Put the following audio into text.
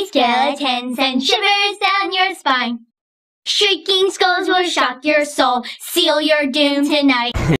skeletons send shivers down your spine. Shrieking skulls will shock your soul, seal your doom tonight.